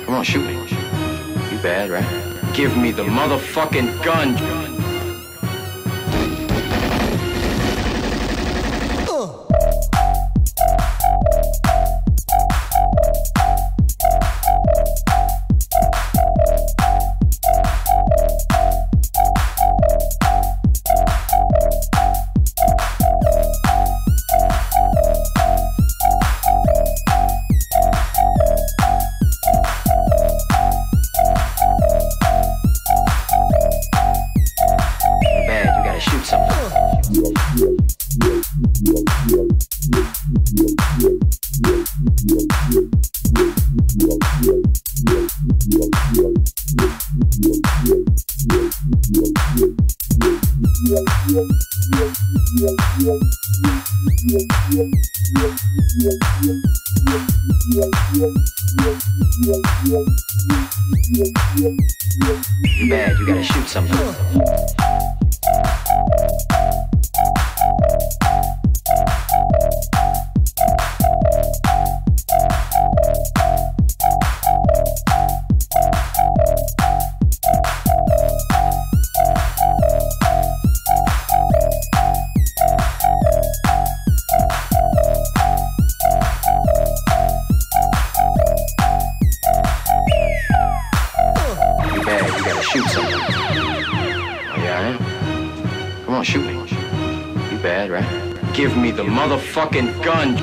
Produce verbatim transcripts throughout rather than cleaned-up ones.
Come on, shoot me. You bad, right? Give me the motherfucking gun. You mad, you gotta shoot something. Shoot something. Oh yeah, I am. Come on, shoot me. You bad, right? Give me the motherfucking gun.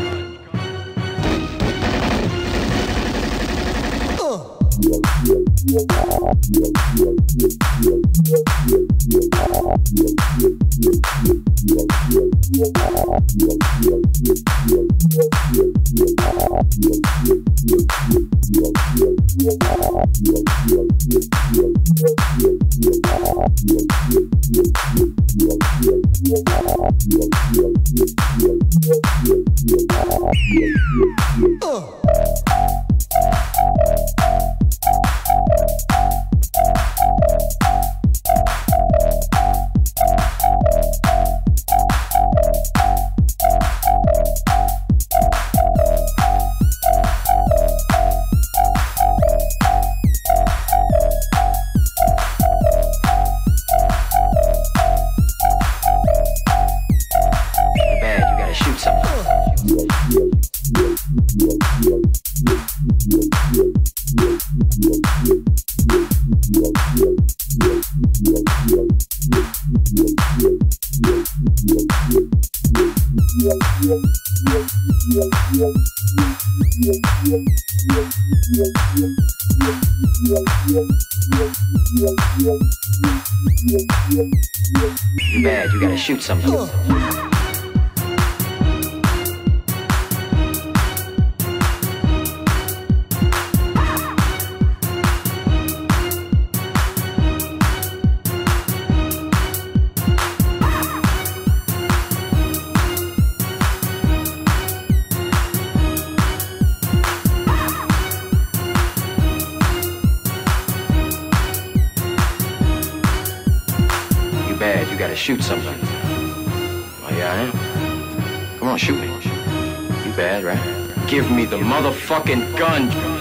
You bad, you gotta shoot something. Bad, you gotta shoot something. Oh yeah, I am. Come on, shoot me. You bad, right? Give me the motherfucking gun.